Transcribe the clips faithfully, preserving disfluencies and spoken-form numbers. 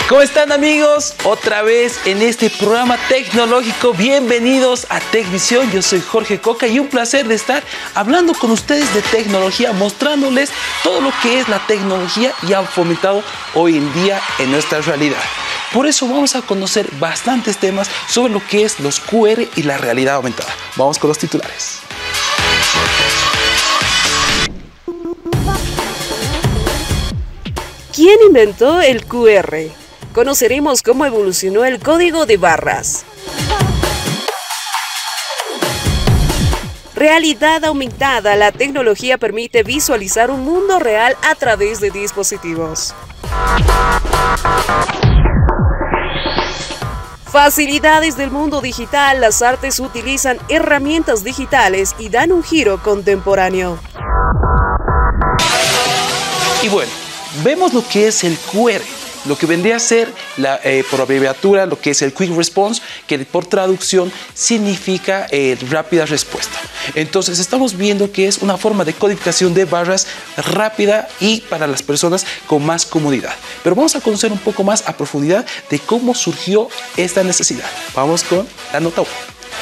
¿Cómo están, amigos? Otra vez en este programa tecnológico. Bienvenidos a TecVisión. Yo soy Jorge Coca y un placer de estar hablando con ustedes de tecnología, mostrándoles todo lo que es la tecnología y ha fomentado hoy en día en nuestra realidad. Por eso vamos a conocer bastantes temas sobre lo que es los Q R y la realidad aumentada. Vamos con los titulares. ¿Quién inventó el Q R? Conoceremos cómo evolucionó el código de barras. Realidad aumentada. La tecnología permite visualizar un mundo real a través de dispositivos. Facilidades del mundo digital. Las artes utilizan herramientas digitales y dan un giro contemporáneo. Y bueno, vemos lo que es el Q R, lo que vendría a ser, la, eh, por abreviatura, lo que es el Quick Response, que por traducción significa eh, rápida respuesta. Entonces estamos viendo que es una forma de codificación de barras rápida y para las personas con más comodidad. Pero vamos a conocer un poco más a profundidad de cómo surgió esta necesidad. Vamos con la nota uno.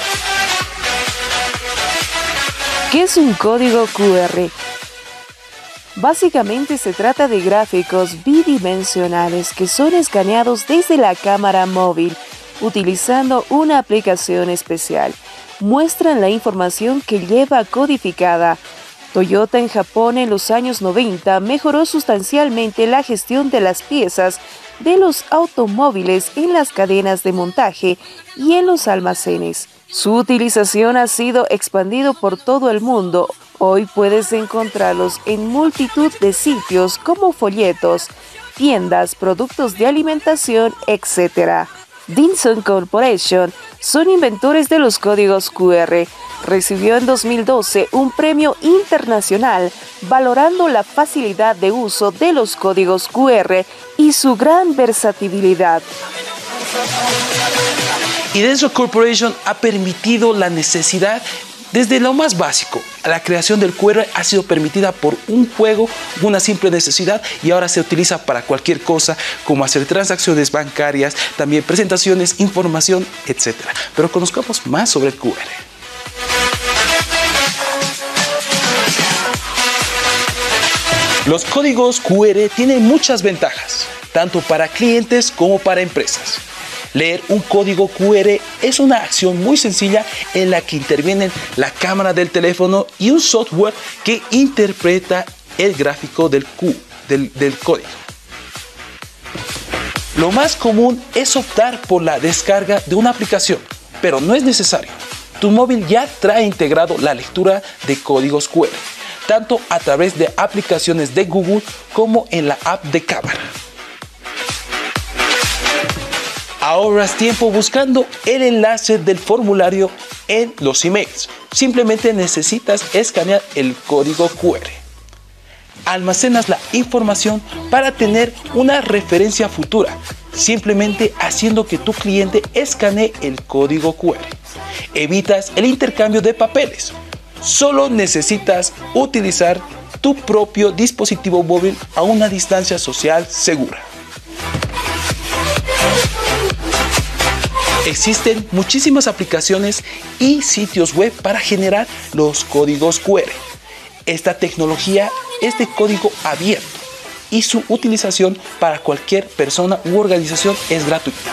¿Qué es un código Q R? Básicamente se trata de gráficos bidimensionales que son escaneados desde la cámara móvil utilizando una aplicación especial. Muestran la información que lleva codificada. Toyota en Japón en los años noventa mejoró sustancialmente la gestión de las piezas de los automóviles en las cadenas de montaje y en los almacenes. Su utilización ha sido expandido por todo el mundo. Hoy puedes encontrarlos en multitud de sitios como folletos, tiendas, productos de alimentación, etcétera. Denson Corporation son inventores de los códigos Q R. Recibió en dos mil doce un premio internacional valorando la facilidad de uso de los códigos Q R y su gran versatilidad. Y Denson Corporation ha permitido la necesidad desde lo más básico. La creación del Q R ha sido permitida por un juego, una simple necesidad, y ahora se utiliza para cualquier cosa, como hacer transacciones bancarias, también presentaciones, información, etcétera. Pero conozcamos más sobre el Q R. Los códigos Q R tienen muchas ventajas, tanto para clientes como para empresas. Leer un código Q R es una acción muy sencilla en la que intervienen la cámara del teléfono y un software que interpreta el gráfico del, Q, del, del código. Lo más común es optar por la descarga de una aplicación, pero no es necesario. Tu móvil ya trae integrado la lectura de códigos Q R, tanto a través de aplicaciones de Google como en la app de cámara. Ahorras tiempo buscando el enlace del formulario en los emails. Simplemente necesitas escanear el código Q R. Almacenas la información para tener una referencia futura, simplemente haciendo que tu cliente escanee el código Q R. Evitas el intercambio de papeles. Solo necesitas utilizar tu propio dispositivo móvil a una distancia social segura. Existen muchísimas aplicaciones y sitios web para generar los códigos Q R. Esta tecnología es de código abierto y su utilización para cualquier persona u organización es gratuita.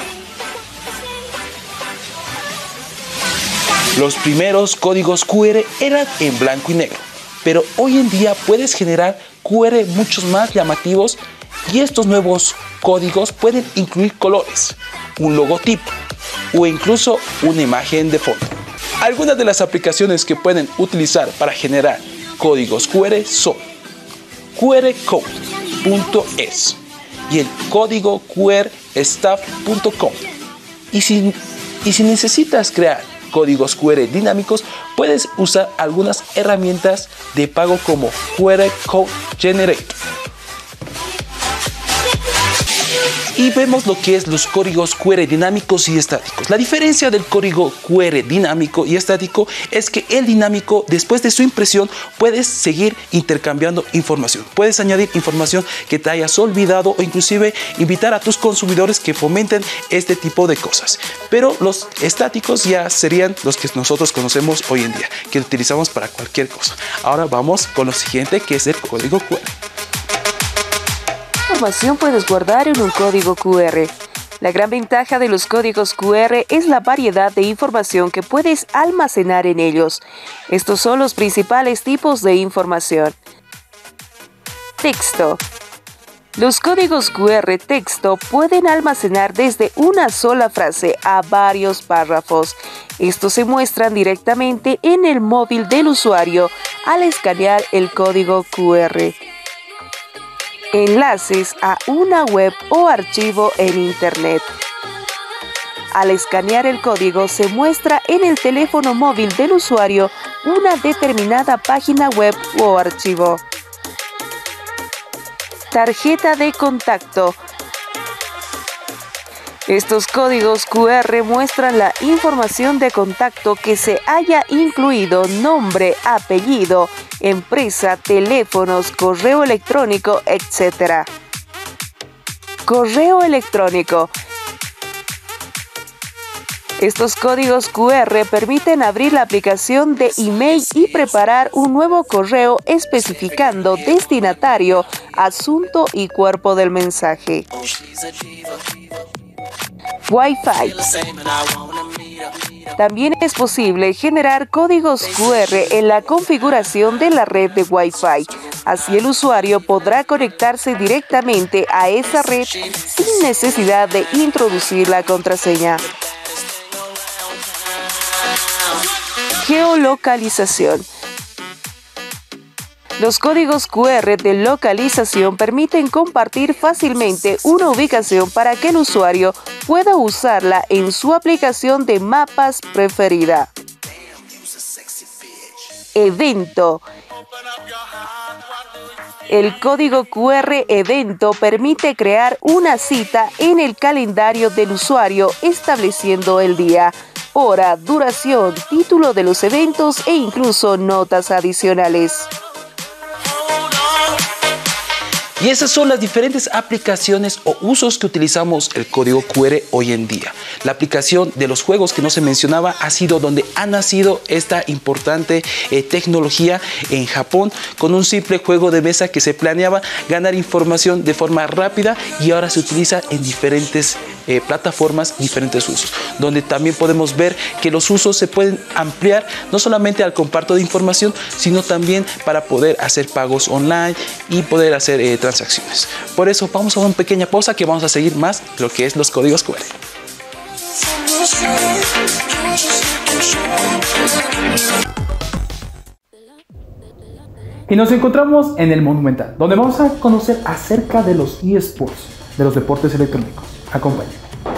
Los primeros códigos Q R eran en blanco y negro, pero hoy en día puedes generar Q R muchos más llamativos y estos nuevos códigos pueden incluir colores, un logotipo o incluso una imagen de fondo. Algunas de las aplicaciones que pueden utilizar para generar códigos Q R son Q R code punto es y el código Q R staff punto com. Y si, y si necesitas crear códigos Q R dinámicos, puedes usar algunas herramientas de pago como Q R Code Generator. y vemos lo que es los códigos Q R dinámicos y estáticos. La diferencia del código Q R dinámico y estático es que el dinámico, después de su impresión, puedes seguir intercambiando información. Puedes añadir información que te hayas olvidado o inclusive invitar a tus consumidores que fomenten este tipo de cosas. Pero los estáticos ya serían los que nosotros conocemos hoy en día, que utilizamos para cualquier cosa. Ahora vamos con lo siguiente, que es el código Q R. ¿Qué información puedes guardar en un código Q R? La gran ventaja de los códigos Q R es la variedad de información que puedes almacenar en ellos. Estos son los principales tipos de información. Texto. Los códigos Q R texto pueden almacenar desde una sola frase a varios párrafos. Estos se muestran directamente en el móvil del usuario al escanear el código Q R. Enlaces a una web o archivo en Internet. Al escanear el código se muestra en el teléfono móvil del usuario una determinada página web o archivo. Tarjeta de contacto. Estos códigos Q R muestran la información de contacto que se haya incluido: nombre, apellido, empresa, teléfonos, correo electrónico, etcétera. Correo electrónico. Estos códigos Q R permiten abrir la aplicación de email y preparar un nuevo correo especificando destinatario, asunto y cuerpo del mensaje. Wi-Fi. También es posible generar códigos Q R en la configuración de la red de Wi-Fi. Así el usuario podrá conectarse directamente a esa red sin necesidad de introducir la contraseña. Geolocalización. Los códigos Q R de localización permiten compartir fácilmente una ubicación para que el usuario pueda usarla en su aplicación de mapas preferida. Evento. El código Q R evento permite crear una cita en el calendario del usuario estableciendo el día, hora, duración, título de los eventos e incluso notas adicionales. Y esas son las diferentes aplicaciones o usos que utilizamos el código Q R hoy en día. La aplicación de los juegos que no se mencionaba ha sido donde ha nacido esta importante eh, tecnología en Japón, con un simple juego de mesa que se planeaba ganar información de forma rápida, y ahora se utiliza en diferentes eh, plataformas, diferentes usos, donde también podemos ver que los usos se pueden ampliar no solamente al comparto de información, sino también para poder hacer pagos online y poder hacer eh, transacciones. transacciones. Por eso vamos a una pequeña pausa, que vamos a seguir más lo que es los códigos Q R. Y nos encontramos en el Monumental, donde vamos a conocer acerca de los eSports, de los deportes electrónicos. Acompáñenme.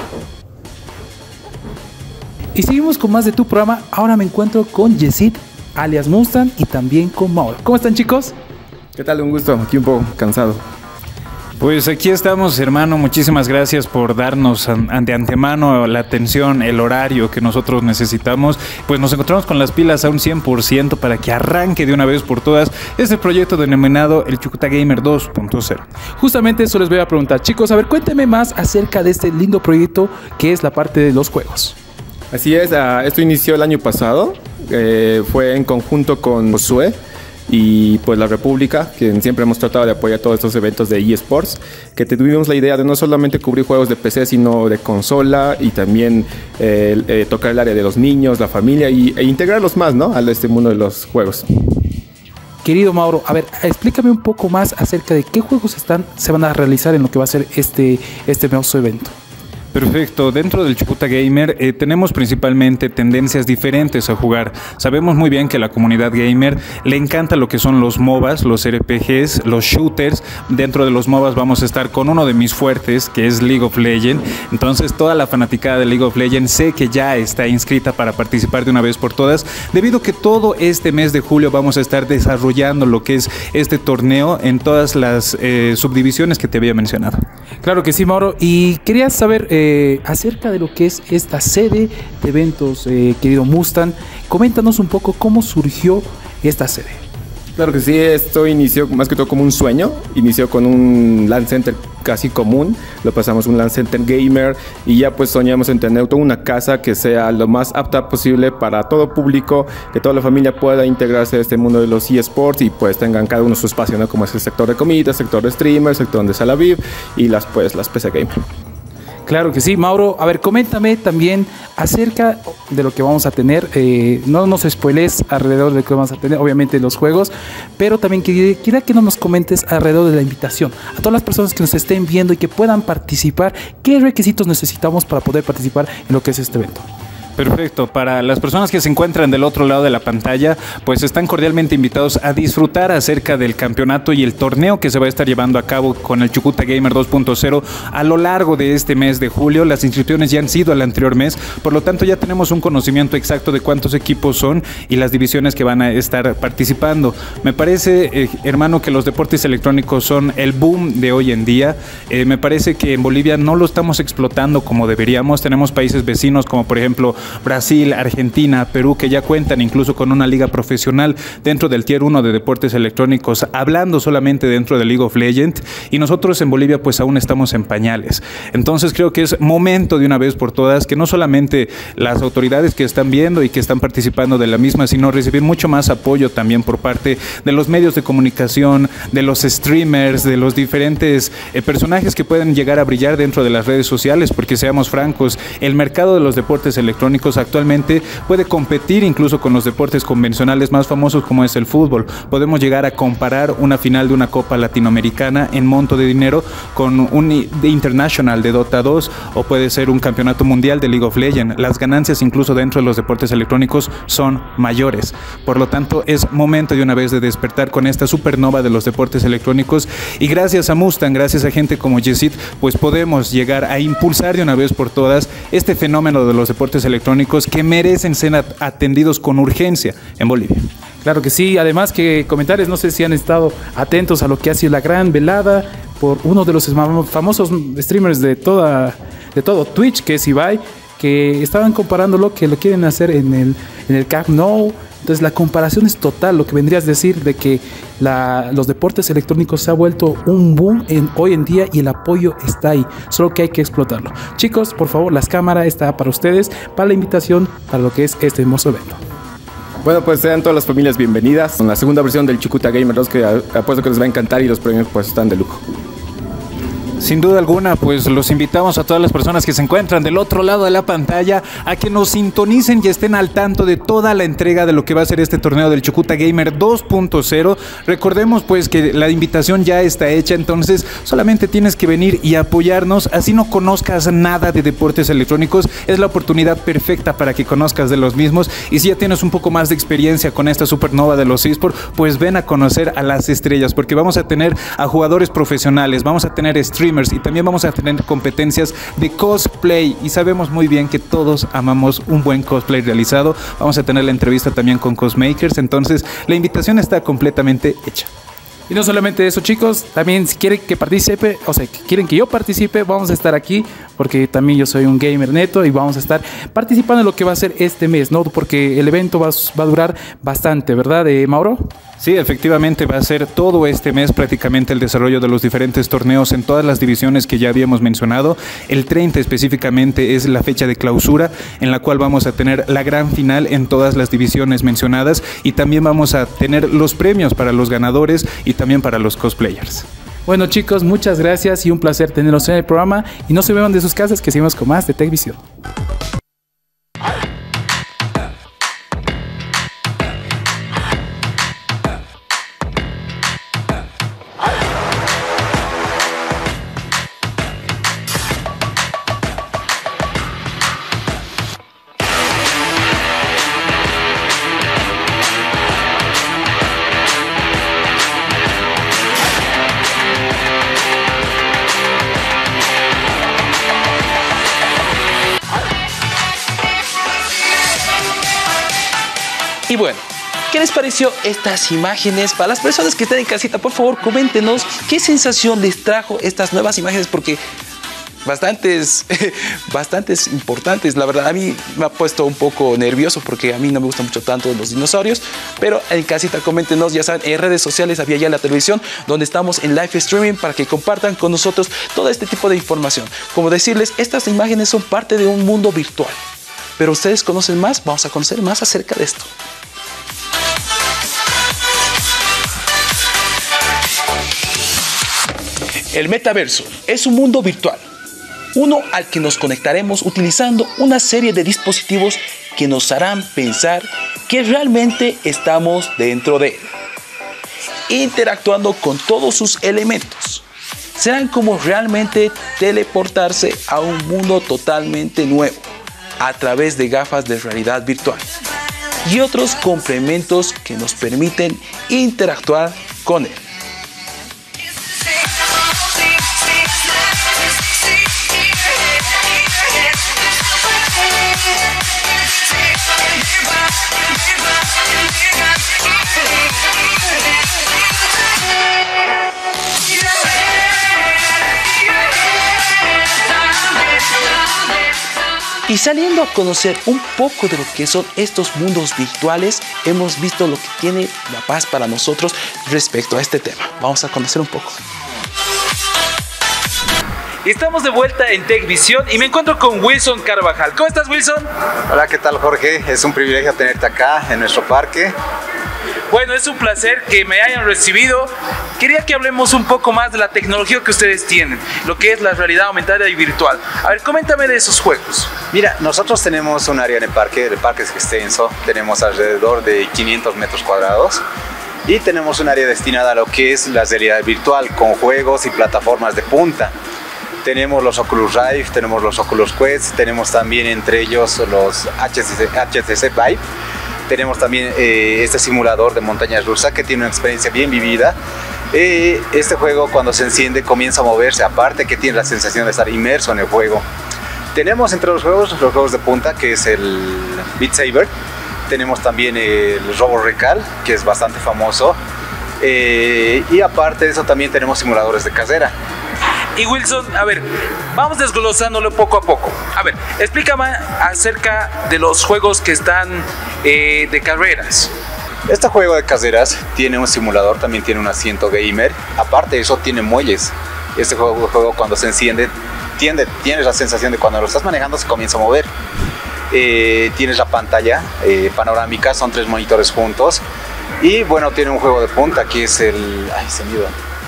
Y seguimos con más de tu programa. Ahora me encuentro con Yesid, alias Mustang, y también con Mauro. ¿Cómo están, chicos? ¿Qué tal? Un gusto, aquí un poco cansado. Pues aquí estamos, hermano, muchísimas gracias por darnos de antemano la atención, el horario que nosotros necesitamos. Pues nos encontramos con las pilas a un cien por ciento para que arranque de una vez por todas este proyecto denominado el Chucuta Gamer dos punto cero. Justamente eso les voy a preguntar, chicos. A ver, cuéntenme más acerca de este lindo proyecto que es la parte de los juegos. Así es, uh, esto inició el año pasado, eh, fue en conjunto con Josué y pues la República, que siempre hemos tratado de apoyar todos estos eventos de eSports, que tuvimos la idea de no solamente cubrir juegos de P C, sino de consola, y también eh, eh, tocar el área de los niños, la familia, y, e integrarlos más, ¿no?, a este mundo de los juegos. Querido Mauro, a ver, explícame un poco más acerca de qué juegos están, se van a realizar en lo que va a ser este, este hermoso evento. Perfecto. Dentro del Chucuta Gamer eh, tenemos principalmente tendencias diferentes a jugar. Sabemos muy bien que la comunidad gamer le encanta lo que son los MOBAs, los R P Gs, los shooters. Dentro de los MOBAs vamos a estar con uno de mis fuertes, que es League of Legends. Entonces toda la fanaticada de League of Legends sé que ya está inscrita para participar de una vez por todas, debido a que todo este mes de julio vamos a estar desarrollando lo que es este torneo en todas las eh, subdivisiones que te había mencionado. Claro que sí, Mauro. Y quería saber eh, acerca de lo que es esta sede de eventos, eh, querido Mustang. Coméntanos un poco cómo surgió esta sede. Claro que sí, esto inició más que todo como un sueño. Inició con un LAN center casi común, lo pasamos a un LAN center gamer y ya pues soñamos en tener toda una casa que sea lo más apta posible para todo público, que toda la familia pueda integrarse a este mundo de los eSports y pues tengan cada uno su espacio, ¿no? Como es el sector de comida, sector de streamers, sector de sala V I P y las pues las P C gamer. Claro que sí, Mauro. A ver, coméntame también acerca de lo que vamos a tener. Eh, no nos spoilees alrededor de lo que vamos a tener, obviamente los juegos, pero también quería que nos comentes alrededor de la invitación. A todas las personas que nos estén viendo y que puedan participar, ¿qué requisitos necesitamos para poder participar en lo que es este evento? Perfecto. Para las personas que se encuentran del otro lado de la pantalla, pues están cordialmente invitados a disfrutar acerca del campeonato y el torneo que se va a estar llevando a cabo con el Chucuta Gamer dos punto cero a lo largo de este mes de julio. Las inscripciones ya han sido el anterior mes, por lo tanto ya tenemos un conocimiento exacto de cuántos equipos son y las divisiones que van a estar participando. Me parece, eh, hermano, que los deportes electrónicos son el boom de hoy en día. Eh, me parece que en Bolivia no lo estamos explotando como deberíamos. Tenemos países vecinos como por ejemplo Brasil, Argentina, Perú, que ya cuentan incluso con una liga profesional dentro del Tier uno de deportes electrónicos, hablando solamente dentro de League of Legends, y nosotros en Bolivia pues aún estamos en pañales. Entonces creo que es momento de una vez por todas que no solamente las autoridades que están viendo y que están participando de la misma, sino recibir mucho más apoyo también por parte de los medios de comunicación, de los streamers, de los diferentes eh, personajes que pueden llegar a brillar dentro de las redes sociales, porque seamos francos, el mercado de los deportes electrónicos actualmente puede competir incluso con los deportes convencionales más famosos como es el fútbol. Podemos llegar a comparar una final de una Copa Latinoamericana en monto de dinero con un de International de Dota dos, o puede ser un campeonato mundial de League of Legends. Las ganancias incluso dentro de los deportes electrónicos son mayores. Por lo tanto, es momento de una vez de despertar con esta supernova de los deportes electrónicos, y gracias a Mustang, gracias a gente como Yesid, pues podemos llegar a impulsar de una vez por todas este fenómeno de los deportes electrónicos que merecen ser atendidos con urgencia en Bolivia. Claro que sí. Además, que comentarios, no sé si han estado atentos a lo que ha sido la gran velada por uno de los famosos streamers de toda de todo Twitch, que es Ibai, que estaban comparando lo que lo quieren hacer en el, en el Camp Nou. Entonces la comparación es total, lo que vendrías a decir de que la, los deportes electrónicos se ha vuelto un boom en, hoy en día, y el apoyo está ahí, solo que hay que explotarlo. Chicos, por favor, las cámaras está para ustedes, para la invitación, para lo que es este hermoso evento. Bueno, pues sean todas las familias bienvenidas con la segunda versión del Chucuta Gamer dos, que apuesto que les va a encantar, y los premios pues están de lujo. Sin duda alguna, pues los invitamos a todas las personas que se encuentran del otro lado de la pantalla a que nos sintonicen y estén al tanto de toda la entrega de lo que va a ser este torneo del Chucuta Gamer dos punto cero. Recordemos pues que la invitación ya está hecha, entonces solamente tienes que venir y apoyarnos. Así no conozcas nada de deportes electrónicos, es la oportunidad perfecta para que conozcas de los mismos, y si ya tienes un poco más de experiencia con esta supernova de los eSports, pues ven a conocer a las estrellas, porque vamos a tener a jugadores profesionales, vamos a tener streamers, y también vamos a tener competencias de cosplay, y sabemos muy bien que todos amamos un buen cosplay realizado. Vamos a tener la entrevista también con cosmakers, entonces la invitación está completamente hecha. Y no solamente eso, chicos, también si quieren que participe, o sea, que quieren que yo participe, vamos a estar aquí, porque también yo soy un gamer neto y vamos a estar participando en lo que va a ser este mes, ¿no? Porque el evento va, va a durar bastante, ¿verdad, eh, Mauro? Sí, efectivamente va a ser todo este mes prácticamente el desarrollo de los diferentes torneos en todas las divisiones que ya habíamos mencionado. El treinta específicamente es la fecha de clausura, en la cual vamos a tener la gran final en todas las divisiones mencionadas, y también vamos a tener los premios para los ganadores y también para los cosplayers. Bueno, chicos, muchas gracias y un placer tenerlos en el programa, y no se muevan de sus casas, que seguimos con más de TechVision. Y bueno, ¿qué les pareció estas imágenes? Para las personas que están en casita, por favor, coméntenos qué sensación les trajo estas nuevas imágenes, porque bastantes, bastantes importantes. La verdad, a mí me ha puesto un poco nervioso porque a mí no me gustan mucho tanto los dinosaurios, pero en casita coméntenos, ya saben, en redes sociales, había ya la televisión, donde estamos en live streaming para que compartan con nosotros todo este tipo de información. Como decirles, estas imágenes son parte de un mundo virtual, pero ustedes conocen más, vamos a conocer más acerca de esto. El metaverso es un mundo virtual, uno al que nos conectaremos utilizando una serie de dispositivos que nos harán pensar que realmente estamos dentro de él, interactuando con todos sus elementos. Serán como realmente teleportarse a un mundo totalmente nuevo a través de gafas de realidad virtual y otros complementos que nos permiten interactuar con él. Y saliendo a conocer un poco de lo que son estos mundos virtuales, hemos visto lo que tiene La Paz para nosotros respecto a este tema. Vamos a conocer un poco. Estamos de vuelta en TechVision y me encuentro con Wilson Carvajal. ¿Cómo estás, Wilson? Hola, ¿qué tal, Jorge? Es un privilegio tenerte acá en nuestro parque. Bueno, es un placer que me hayan recibido. Quería que hablemos un poco más de la tecnología que ustedes tienen, lo que es la realidad aumentada y virtual. A ver, coméntame de esos juegos. Mira, nosotros tenemos un área en el parque, el parque es extenso, tenemos alrededor de quinientos metros cuadrados y tenemos un área destinada a lo que es la realidad virtual con juegos y plataformas de punta. Tenemos los Oculus Rift, tenemos los Oculus Quest, tenemos también entre ellos los H T C Vive. Tenemos también eh, este simulador de montañas rusas que tiene una experiencia bien vivida. Eh, este juego cuando se enciende comienza a moverse, aparte que tiene la sensación de estar inmerso en el juego. Tenemos entre los juegos los juegos de punta, que es el Beat Saber. Tenemos también el Robo Recal, que es bastante famoso. Eh, y aparte de eso también tenemos simuladores de carrera. Y Wilson, a ver, vamos desglosándolo poco a poco. A ver, explícame acerca de los juegos que están eh, de carreras. Este juego de carreras tiene un simulador, también tiene un asiento gamer. Aparte de eso tiene muelles. Este juego, juego cuando se enciende, tiende, tienes la sensación de cuando lo estás manejando se comienza a mover. Eh, tienes la pantalla eh, panorámica, son tres monitores juntos. Y bueno, tiene un juego de punta que es el... Ay, se me iba.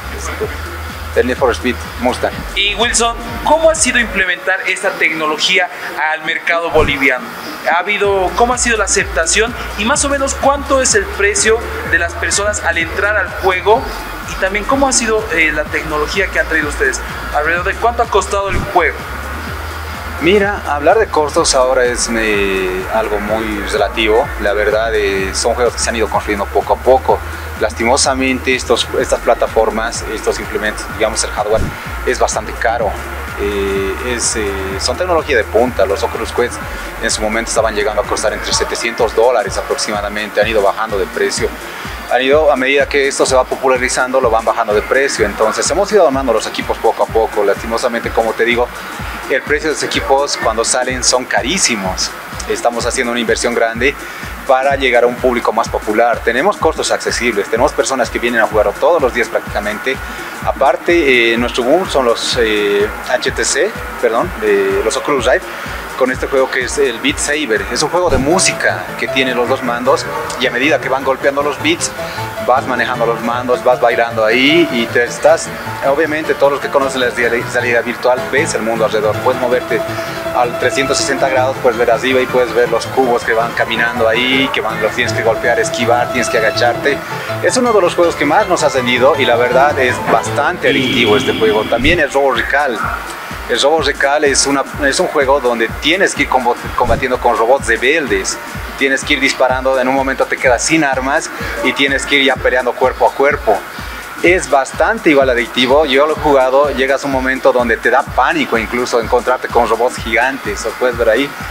El Need for Speed Mustang. Y Wilson, ¿cómo ha sido implementar esta tecnología al mercado boliviano? ¿Ha habido, cómo ha sido la aceptación y más o menos cuánto es el precio de las personas al entrar al juego? Y también cómo ha sido eh, la tecnología que han traído ustedes. ¿Alrededor de cuánto ha costado el juego? Mira, hablar de costos ahora es eh, algo muy relativo. La verdad, eh, son juegos que se han ido construyendo poco a poco. Lastimosamente, estos, estas plataformas, estos implementos, digamos el hardware, es bastante caro. Eh, es, eh, son tecnología de punta. Los Oculus Quest en su momento estaban llegando a costar entre setecientos dólares aproximadamente. Han ido bajando de precio. Han ido, a medida que esto se va popularizando, lo van bajando de precio. Entonces hemos ido armando los equipos poco a poco. Lastimosamente, como te digo, el precio de los equipos cuando salen son carísimos. Estamos haciendo una inversión grande para llegar a un público más popular. Tenemos costos accesibles, tenemos personas que vienen a jugar todos los días prácticamente. Aparte, eh, nuestro boom son los eh, H T C, perdón, eh, los Oculus Rift, con este juego que es el Beat Saber. Es un juego de música que tiene los dos mandos y a medida que van golpeando los beats, vas manejando los mandos, vas bailando ahí y te estás, obviamente todos los que conocen la realidad virtual, ves el mundo alrededor, puedes moverte al trescientos sesenta grados, puedes ver arriba y puedes ver los cubos que van caminando ahí, que van, los tienes que golpear, esquivar, tienes que agacharte. Es uno de los juegos que más nos ha vendido y la verdad es bastante adictivo este juego. También el Robo Recal. El Robo Recal es, una, es un juego donde tienes que ir combatiendo con robots rebeldes. Tienes que ir disparando, en un momento te quedas sin armas y tienes que ir ya peleando cuerpo a cuerpo. Es bastante igual adictivo, yo lo he jugado, llegas a un momento donde te da pánico incluso encontrarte con robots gigantes, lo puedes ver ahí.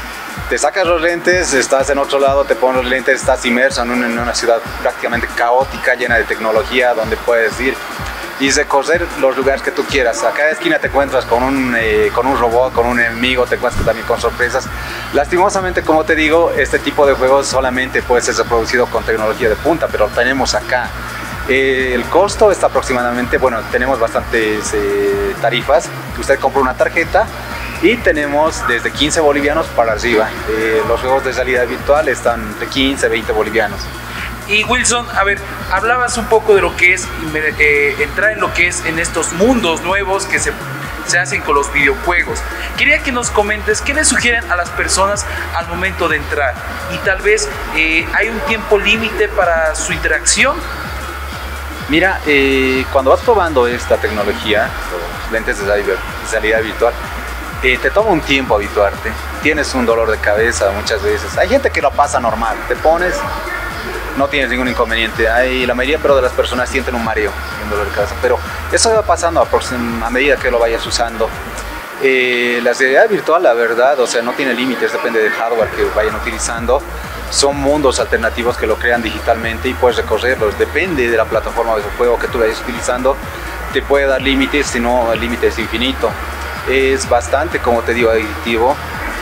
te sacas los lentes, estás en otro lado, te pones los lentes, estás inmerso en una, en una ciudad prácticamente caótica, llena de tecnología, donde puedes ir y recorrer los lugares que tú quieras. A cada esquina te encuentras con un, eh, con un robot, con un enemigo, te encuentras también con sorpresas. Lastimosamente, como te digo, este tipo de juegos solamente puede ser reproducido con tecnología de punta, pero lo tenemos acá. Eh, el costo está aproximadamente, bueno, tenemos bastantes eh, tarifas. Usted compra una tarjeta y tenemos desde quince bolivianos para arriba. Eh, los juegos de realidad virtual están de quince, veinte bolivianos. Y Wilson, a ver, hablabas un poco de lo que es eh, entrar en lo que es en estos mundos nuevos que se, se hacen con los videojuegos. Quería que nos comentes qué le sugieren a las personas al momento de entrar. Y tal vez eh, hay un tiempo límite para su interacción. Mira, eh, cuando vas probando esta tecnología, los lentes de realidad virtual, eh, te toma un tiempo habituarte. Tienes un dolor de cabeza muchas veces. Hay gente que lo pasa normal, te pones, no tienes ningún inconveniente. Hay, la mayoría pero de las personas sienten un mareo, un dolor de cabeza, pero eso va pasando a, a medida que lo vayas usando. Eh, la realidad virtual, la verdad, o sea, no tiene límites, depende del hardware que vayan utilizando. Son mundos alternativos que lo crean digitalmente y puedes recorrerlos. Depende de la plataforma de juego que tú vayas utilizando, te puede dar límites, si no el límite es infinito. Es bastante, como te digo, adictivo.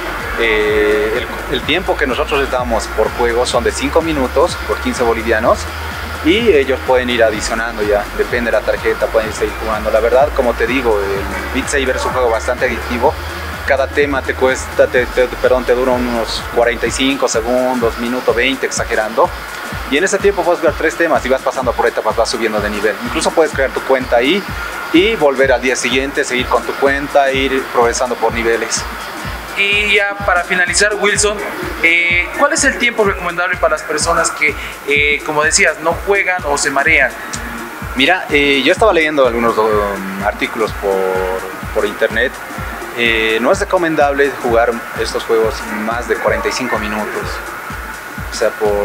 Eh, el, el tiempo que nosotros les damos por juego son de cinco minutos por quince bolivianos y ellos pueden ir adicionando ya, depende de la tarjeta, pueden seguir jugando. La verdad, como te digo, el Beat Saber es un juego bastante adictivo. Cada tema te cuesta, te, te, perdón, te dura unos cuarenta y cinco segundos, minuto veinte, exagerando. Y en ese tiempo puedes ver tres temas y vas pasando por etapas, vas subiendo de nivel. Incluso puedes crear tu cuenta ahí y volver al día siguiente, seguir con tu cuenta e ir progresando por niveles. Y ya para finalizar, Wilson, eh, ¿cuál es el tiempo recomendable para las personas que, eh, como decías, no juegan o se marean? Mira, eh, yo estaba leyendo algunos um, artículos por, por internet. Eh, no es recomendable jugar estos juegos más de cuarenta y cinco minutos. O sea, por,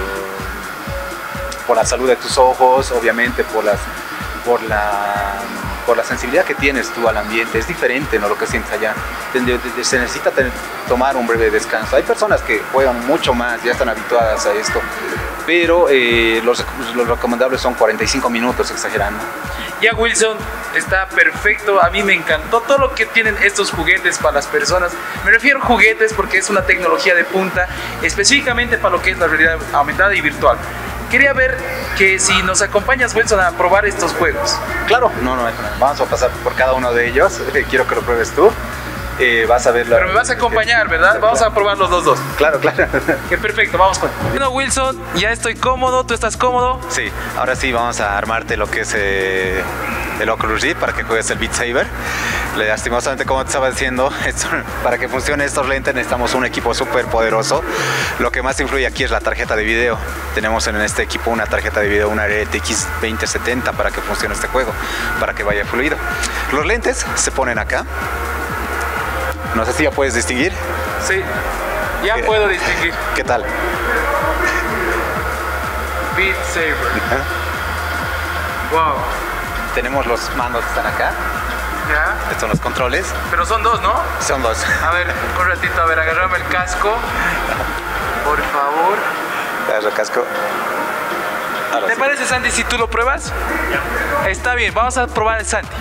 por la salud de tus ojos, obviamente por, las, por, la, por la sensibilidad que tienes tú al ambiente. Es diferente, ¿no?, lo que sientes allá. Se necesita tener, tomar un breve descanso. Hay personas que juegan mucho más, ya están habituadas a esto, pero eh, los, los recomendables son cuarenta y cinco minutos, exagerando. Ya, Wilson, está perfecto. A mí me encantó todo lo que tienen estos juguetes para las personas. Me refiero a juguetes porque es una tecnología de punta, específicamente para lo que es la realidad aumentada y virtual. Quería ver que si nos acompañas, Wilson, a probar estos juegos. Claro, no, no, vamos a pasar por cada uno de ellos. Quiero que lo pruebes tú. Eh, vas a ver la... Pero me vas a acompañar, ¿verdad? Vamos a probarlos los dos. Claro, claro. Qué perfecto, vamos con... Bueno, Wilson, ya estoy cómodo, ¿tú estás cómodo? Sí, ahora sí vamos a armarte lo que es eh, el Oculus Rift para que juegues el Beat Saber. Lastimosamente, como te estaba diciendo, esto, para que funcione estos lentes necesitamos un equipo súper poderoso. Lo que más influye aquí es la tarjeta de video. Tenemos en este equipo una tarjeta de video, una R T X veinte setenta, para que funcione este juego, para que vaya fluido. Los lentes se ponen acá. No sé si ya puedes distinguir. Sí, ya ¿Qué? puedo distinguir. ¿Qué tal? Beat Saber. Wow. Tenemos los mandos que están acá. Ya. Estos son los controles. Pero son dos, ¿no? Son dos. A ver, un ratito, a ver, agárrame el casco. Por favor. Agarra el casco. Ahora ¿Te sí. parece, Santi, si tú lo pruebas? Ya. Está bien, vamos a probar el Santi.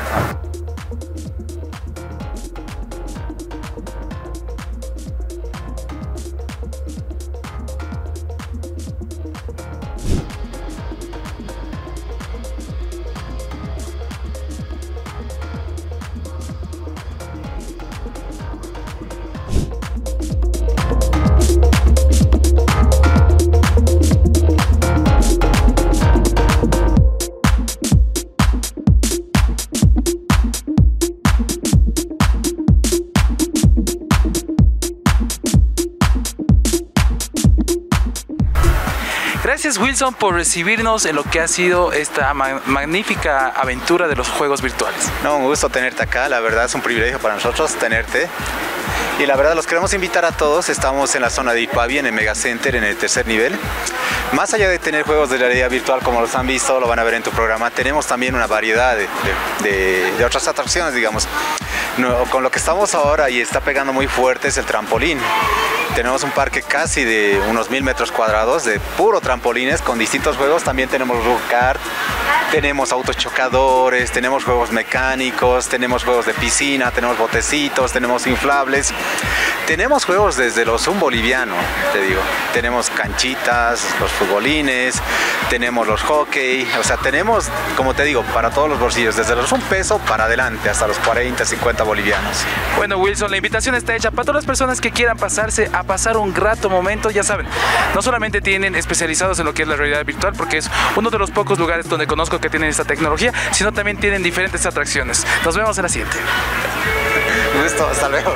Gracias, Wilson, por recibirnos en lo que ha sido esta ma magnífica aventura de los juegos virtuales. No, un gusto tenerte acá, la verdad es un privilegio para nosotros tenerte. Y la verdad los queremos invitar a todos, estamos en la zona de Ipavi, en el Mega Center, en el tercer nivel. Más allá de tener juegos de realidad virtual como los han visto, lo van a ver en tu programa, tenemos también una variedad de, de, de, de otras atracciones, digamos. No, con lo que estamos ahora y está pegando muy fuerte es el trampolín. Tenemos un parque casi de unos mil metros cuadrados de puro trampolines con distintos juegos. También tenemos rock kart, tenemos autos chocadores, tenemos juegos mecánicos, tenemos juegos de piscina, tenemos botecitos, tenemos inflables. Tenemos juegos desde los un boliviano, te digo. Tenemos canchitas, los futbolines, tenemos los hockey. O sea, tenemos, como te digo, para todos los bolsillos, desde los un peso para adelante hasta los cuarenta, cincuenta bolivianos. Bueno, Wilson, la invitación está hecha para todas las personas que quieran pasarse a pasar un grato momento. Ya saben, no solamente tienen especializados en lo que es la realidad virtual, porque es uno de los pocos lugares donde conozco que tienen esta tecnología, sino también tienen diferentes atracciones. Nos vemos en la siguiente. Listo, hasta luego.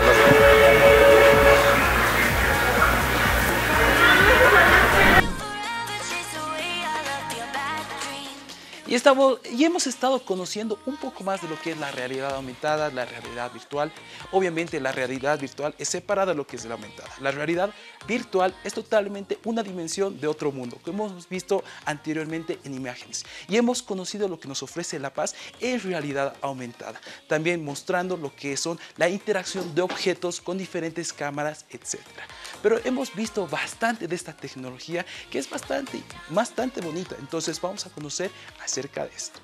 Y, estamos, y hemos estado conociendo un poco más de lo que es la realidad aumentada, la realidad virtual. Obviamente la realidad virtual es separada de lo que es la aumentada. La realidad virtual es totalmente una dimensión de otro mundo, como hemos visto anteriormente en imágenes. Y hemos conocido lo que nos ofrece La Paz en realidad aumentada. También mostrando lo que son la interacción de objetos con diferentes cámaras, etcétera. Pero hemos visto bastante de esta tecnología que es bastante, bastante bonita. Entonces vamos a conocer acerca de esto.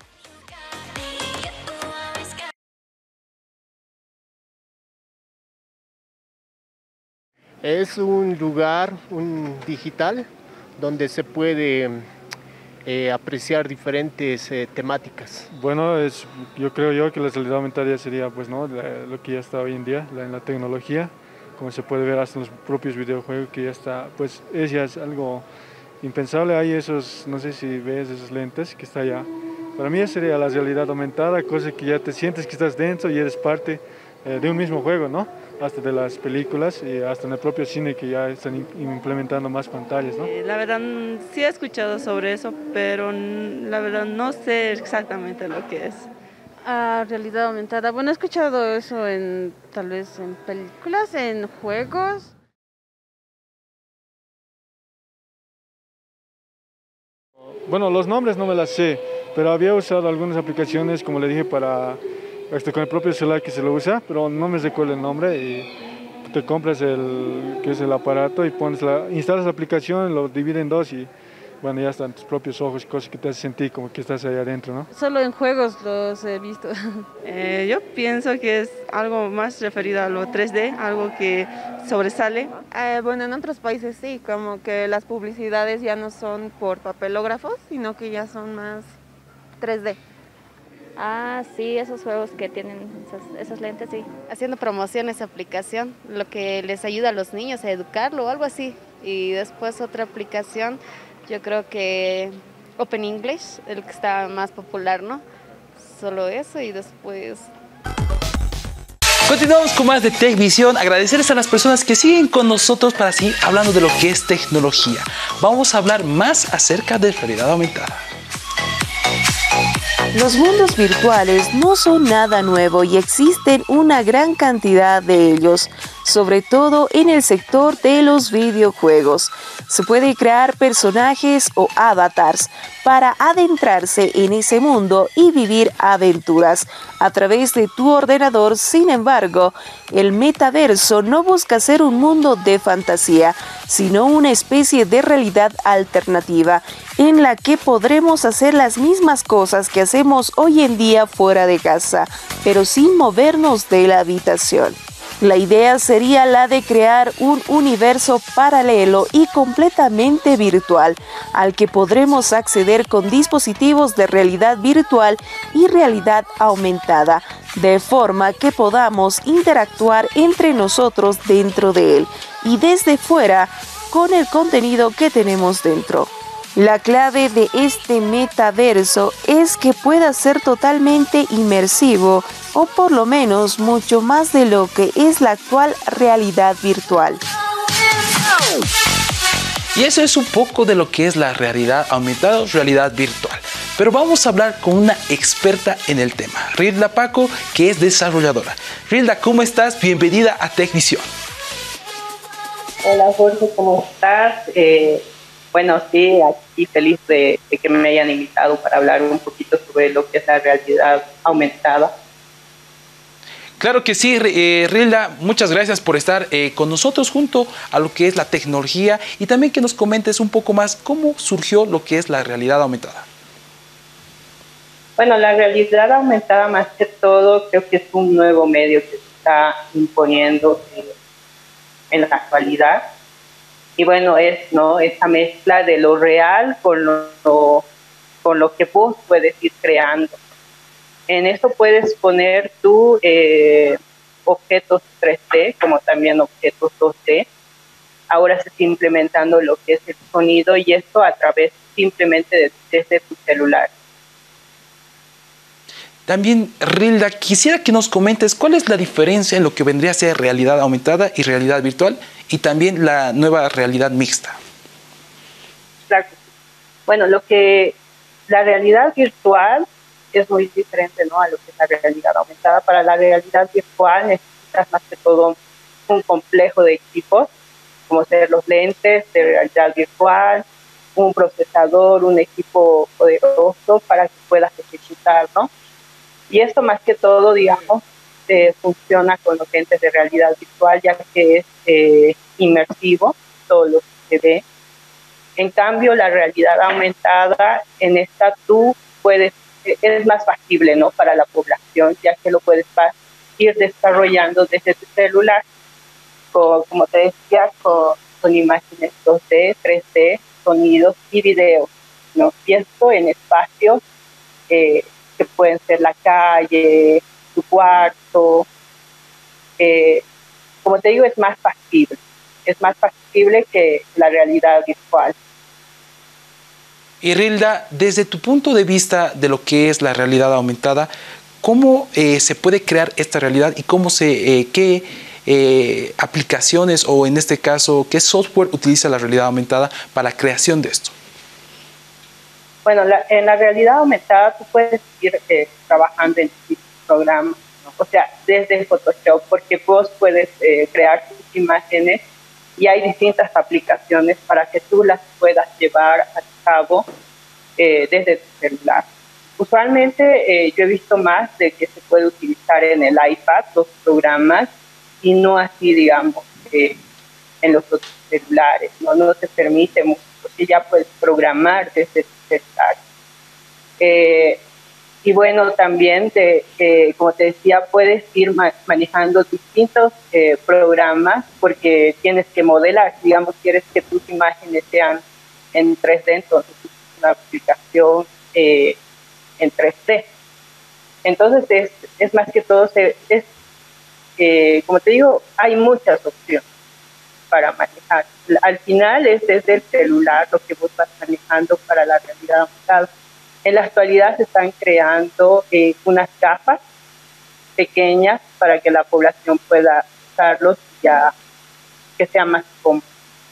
Es un lugar un digital donde se puede eh, apreciar diferentes eh, temáticas. Bueno, es, yo creo yo que la realidad aumentada sería pues, ¿no? la, lo que ya está hoy en día, la, en la tecnología, como se puede ver hasta en los propios videojuegos, que ya está, pues es ya es algo impensable. Hay esos, no sé si ves esos lentes que está allá. Para mí esa sería la realidad aumentada, cosa que ya te sientes que estás dentro y eres parte eh, de un mismo juego, ¿no? Hasta de las películas y hasta en el propio cine que ya están implementando más pantallas, ¿no? La verdad sí he escuchado sobre eso, pero la verdad no sé exactamente lo que es. Ah, realidad aumentada. Bueno, he escuchado eso en tal vez en películas, en juegos. Bueno, los nombres no me las sé, pero había usado algunas aplicaciones, como le dije, para este, con el propio celular que se lo usa, pero no me recuerdo el nombre. Y te compras el que es el aparato y pones la, instalas la aplicación, lo divide en dos y bueno, ya están tus propios ojos y cosas que te hacen sentir como que estás ahí adentro, ¿no? Solo en juegos los he visto. Eh, yo pienso que es algo más referido a lo tres D, algo que sobresale. Eh, bueno, en otros países sí, como que las publicidades ya no son por papelógrafos, sino que ya son más tres D. Ah, sí, esos juegos que tienen esos, esos lentes, sí. Haciendo promoción esa aplicación, lo que les ayuda a los niños a educarlo o algo así. Y después otra aplicación, yo creo que Open English, el que está más popular, ¿no? Solo eso y después... Continuamos con más de TechVision. Agradecerles a las personas que siguen con nosotros para seguir hablando de lo que es tecnología. Vamos a hablar más acerca de realidad aumentada. Los mundos virtuales no son nada nuevo y existen una gran cantidad de ellos, sobre todo en el sector de los videojuegos. Se puede crear personajes o avatars para adentrarse en ese mundo y vivir aventuras a través de tu ordenador. Sin embargo, el metaverso no busca ser un mundo de fantasía, sino una especie de realidad alternativa en la que podremos hacer las mismas cosas que hacemos hoy en día fuera de casa, pero sin movernos de la habitación. La idea sería la de crear un universo paralelo y completamente virtual, al que podremos acceder con dispositivos de realidad virtual y realidad aumentada, de forma que podamos interactuar entre nosotros dentro de él y desde fuera con el contenido que tenemos dentro. La clave de este metaverso es que pueda ser totalmente inmersivo, o por lo menos mucho más de lo que es la actual realidad virtual. Y eso es un poco de lo que es la realidad aumentada o realidad virtual. Pero vamos a hablar con una experta en el tema, Rilda Paco, que es desarrolladora. Rilda, ¿cómo estás? Bienvenida a TechVision. Hola Jorge, ¿cómo estás? Eh... Bueno, sí, aquí feliz de, de que me hayan invitado para hablar un poquito sobre lo que es la realidad aumentada. Claro que sí, eh, Rilda, muchas gracias por estar eh, con nosotros junto a lo que es la tecnología y también que nos comentes un poco más cómo surgió lo que es la realidad aumentada. Bueno, la realidad aumentada más que todo creo que es un nuevo medio que se está imponiendo en, en la actualidad. Y bueno, es no esa mezcla de lo real con lo, con lo que vos puedes ir creando. En eso puedes poner tú eh, objetos tres D como también objetos dos D. Ahora se está implementando lo que es el sonido y esto a través simplemente de, desde tu celular. También, Rilda, quisiera que nos comentes cuál es la diferencia en lo que vendría a ser realidad aumentada y realidad virtual y también la nueva realidad mixta. Claro. Bueno, lo que la realidad virtual es muy diferente, ¿no?, a lo que es la realidad aumentada. Para la realidad virtual necesitas más que todo un complejo de equipos, como ser los lentes de realidad virtual, un procesador, un equipo poderoso para que puedas ejecutar, ¿no? Y esto más que todo, digamos, eh, funciona con los lentes de realidad virtual, ya que es eh, inmersivo todo lo que se ve. En cambio, la realidad aumentada, en esta tú puedes, eh, es más factible, ¿no?, para la población, ya que lo puedes ir desarrollando desde tu celular, con, como te decía, con, con imágenes dos D, tres D, sonidos y videos, ¿no? Y esto en espacios eh, que pueden ser la calle, tu cuarto. Eh, como te digo, es más factible, es más factible que la realidad virtual. Y Rilda, desde tu punto de vista de lo que es la realidad aumentada, ¿cómo eh, se puede crear esta realidad y cómo se, eh, qué eh, aplicaciones o en este caso, qué software utiliza la realidad aumentada para la creación de esto? Bueno, la, en la realidad aumentada tú puedes ir eh, trabajando en distintos programas, ¿no? O sea, desde Photoshop, porque vos puedes eh, crear tus imágenes y hay distintas aplicaciones para que tú las puedas llevar a cabo eh, desde tu celular. Usualmente eh, yo he visto más de que se puede utilizar en el iPad los programas y no así, digamos, eh, en los otros celulares, ¿no? No te permite mucho, porque ya puedes programar desde tu celular. Eh, y bueno, también, te, eh, como te decía, puedes ir ma manejando distintos eh, programas porque tienes que modelar, digamos, quieres que tus imágenes sean en tres D, entonces una aplicación eh, en tres D. Entonces, es, es más que todo, se, es, eh, como te digo, hay muchas opciones para manejar. Al final es desde el celular lo que vos vas manejando para la realidad aumentada. En la actualidad se están creando eh, unas gafas pequeñas para que la población pueda usarlos y ya que sea más cómodo.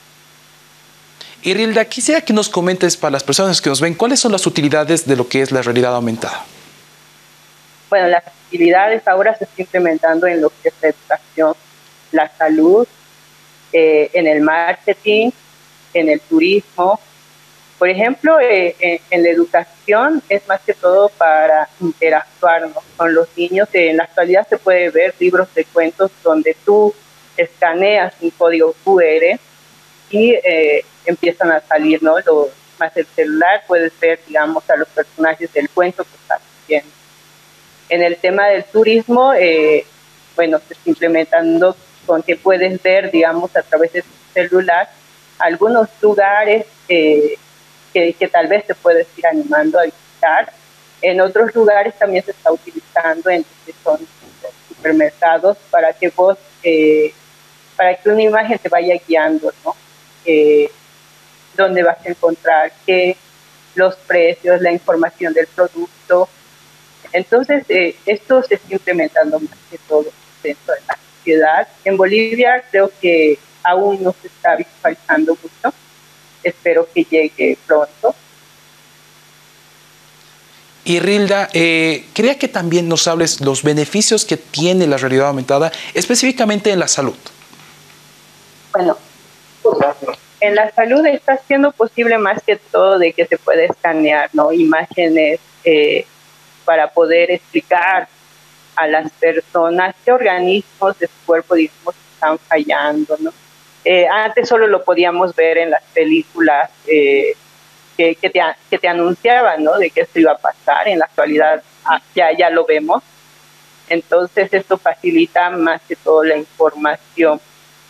Y Rilda, quisiera que nos comentes para las personas que nos ven, ¿cuáles son las utilidades de lo que es la realidad aumentada? Bueno, las utilidades ahora se están implementando en lo que es la educación, la salud, eh, en el marketing, en el turismo. Por ejemplo, eh, en, en la educación es más que todo para interactuar, ¿no?, con los niños. En la actualidad se puede ver libros de cuentos donde tú escaneas un código cu erre y eh, empiezan a salir, ¿no? Lo, más el celular puedes ver, digamos, a los personajes del cuento que están viendo. En el tema del turismo, eh, bueno, se está implementando con que puedes ver, digamos, a través de tu celular algunos lugares eh, que, que tal vez te puedes ir animando a visitar. En otros lugares también se está utilizando en que son supermercados para que vos, eh, para que una imagen te vaya guiando, ¿no? Eh, dónde vas a encontrar qué, los precios, la información del producto. Entonces, eh, esto se está implementando más que todo dentro de la sociedad. En Bolivia creo que aún no se está visualizando mucho. Espero que llegue pronto. Y Rilda, eh, quería que también nos hables los beneficios que tiene la realidad aumentada, específicamente en la salud. Bueno, en la salud está siendo posible más que todo de que se puede escanear, ¿no?, imágenes eh, para poder explicar a las personas qué organismos de su cuerpo, digamos, están fallando, ¿no? Eh, antes solo lo podíamos ver en las películas eh, que, que, te, que te anunciaban, ¿no?, de que esto iba a pasar. En la actualidad ah, ya, ya lo vemos. Entonces esto facilita más que todo la información.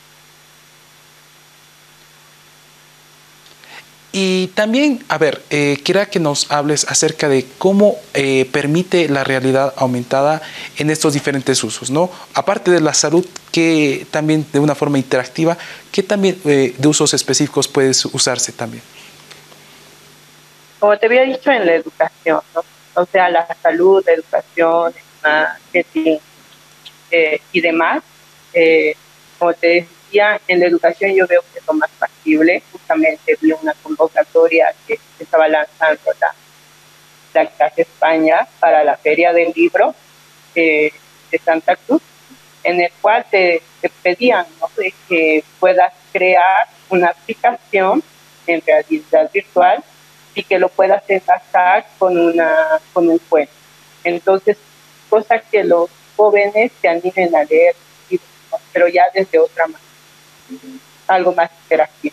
Y también, a ver, eh, quería que nos hables acerca de cómo eh, permite la realidad aumentada en estos diferentes usos, ¿no? Aparte de la salud, que también de una forma interactiva, ¿qué también eh, de usos específicos puede usarse también? Como te había dicho, en la educación, ¿no? O sea, la salud, la educación, el marketing eh, y demás. Eh, como te decía, en la educación yo veo que es lo más factible. Justamente vi una convocatoria que estaba lanzando la, la Casa España para la Feria del Libro eh, de Santa Cruz, en el cual te, te pedían, ¿no?, de que puedas crear una aplicación en realidad virtual y que lo puedas enlazar con, una, con un cuento. Entonces, cosa que los jóvenes se animen a leer, ¿no?, pero ya desde otra manera, algo más interactivo.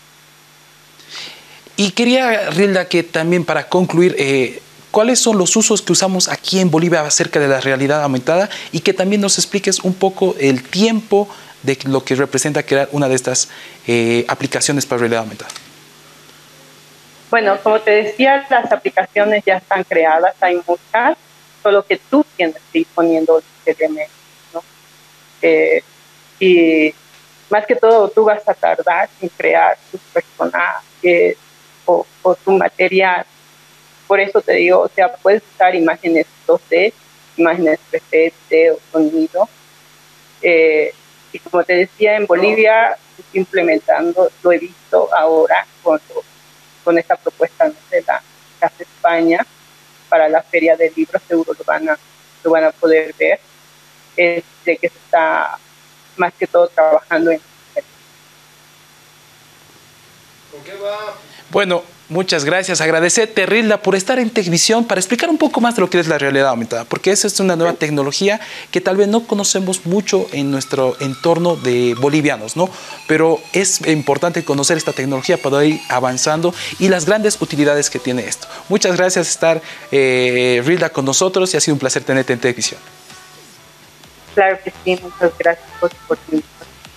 Y quería, Rilda, que también para concluir, eh, ¿cuáles son los usos que usamos aquí en Bolivia acerca de la realidad aumentada? Y que también nos expliques un poco el tiempo de lo que representa crear una de estas eh, aplicaciones para realidad aumentada. Bueno, como te decía, las aplicaciones ya están creadas, hay muchas, solo que tú tienes que ir poniendo los elementos, ¿no? Eh, y más que todo, tú vas a tardar en crear tus personajes o, o tu material. Por eso te digo, o sea, puedes usar imágenes dos D, imágenes tres D, video, sonido. Eh, y como te decía, en Bolivia se está implementando, lo he visto ahora con, con esta propuesta, ¿no?, de la Casa España para la Feria del Libro, seguro lo van a, lo van a poder ver, es de que se está más que todo trabajando en... Bueno, muchas gracias. Agradecerte, Rilda, por estar en Tecvisión para explicar un poco más de lo que es la realidad aumentada, porque esa es una nueva tecnología que tal vez no conocemos mucho en nuestro entorno de bolivianos, ¿no? Pero es importante conocer esta tecnología para ir avanzando y las grandes utilidades que tiene esto. Muchas gracias por estar, eh, Rilda, con nosotros, y ha sido un placer tenerte en Tecvisión. Claro que sí, muchas gracias por tu oportunidad.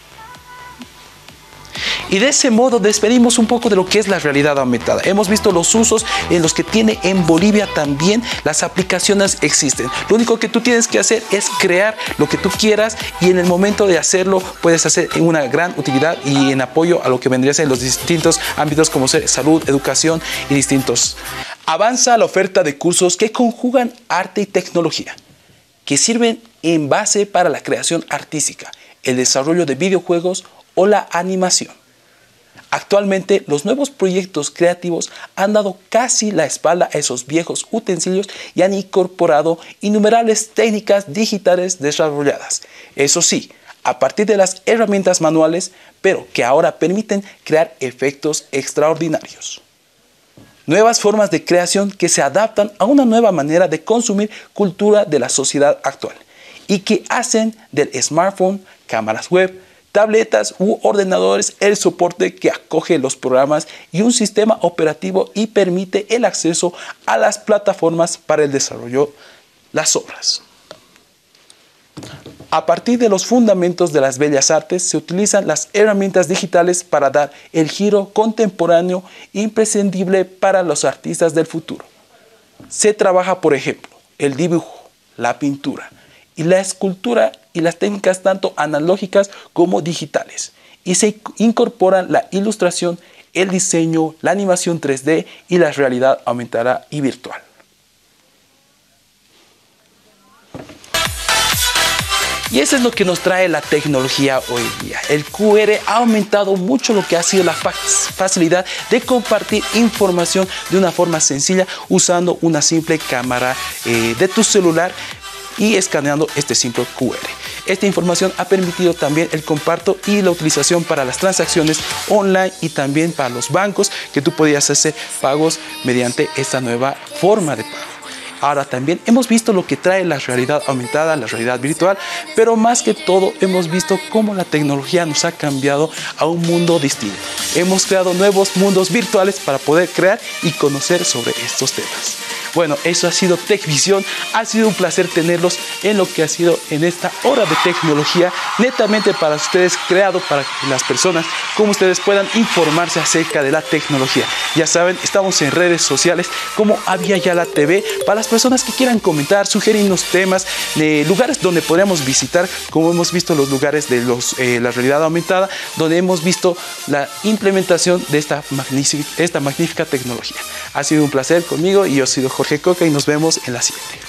Y de ese modo despedimos un poco de lo que es la realidad aumentada. Hemos visto los usos en los que tiene en Bolivia también. Las aplicaciones existen. Lo único que tú tienes que hacer es crear lo que tú quieras, y en el momento de hacerlo puedes hacer una gran utilidad y en apoyo a lo que vendría a ser los distintos ámbitos como ser salud, educación y distintos. Avanza la oferta de cursos que conjugan arte y tecnología, que sirven en base para la creación artística, el desarrollo de videojuegos o la animación. Actualmente, los nuevos proyectos creativos han dado casi la espalda a esos viejos utensilios y han incorporado innumerables técnicas digitales desarrolladas. Eso sí, a partir de las herramientas manuales, pero que ahora permiten crear efectos extraordinarios. Nuevas formas de creación que se adaptan a una nueva manera de consumir cultura de la sociedad actual y que hacen del smartphone, cámaras web, tabletas u ordenadores el soporte que acoge los programas y un sistema operativo y permite el acceso a las plataformas para el desarrollo de las obras. A partir de los fundamentos de las bellas artes se utilizan las herramientas digitales para dar el giro contemporáneo imprescindible para los artistas del futuro. Se trabaja, por ejemplo, el dibujo, la pintura y la escultura y las técnicas tanto analógicas como digitales, y se incorporan la ilustración, el diseño, la animación tres D y la realidad aumentada y virtual. Y eso es lo que nos trae la tecnología hoy en día. El Q R ha aumentado mucho lo que ha sido la facilidad de compartir información de una forma sencilla usando una simple cámara eh, de tu celular y escaneando este simple Q R. Esta información ha permitido también el comparto y la utilización para las transacciones online y también para los bancos, que tú podías hacer pagos mediante esta nueva forma de pago. Ahora también hemos visto lo que trae la realidad aumentada, la realidad virtual, pero más que todo hemos visto cómo la tecnología nos ha cambiado a un mundo distinto. Hemos creado nuevos mundos virtuales para poder crear y conocer sobre estos temas. Bueno, eso ha sido TecVision. Ha sido un placer tenerlos en lo que ha sido en esta hora de tecnología, netamente para ustedes, creado para que las personas como ustedes puedan informarse acerca de la tecnología. Ya saben, estamos en redes sociales como Avia Yala T V para las personas que quieran comentar, sugerirnos temas, de lugares donde podríamos visitar, como hemos visto los lugares de los, eh, la realidad aumentada, donde hemos visto la implementación de esta magnífica, esta magnífica tecnología. Ha sido un placer conmigo y yo he sido Jorge Coca y nos vemos en la siguiente.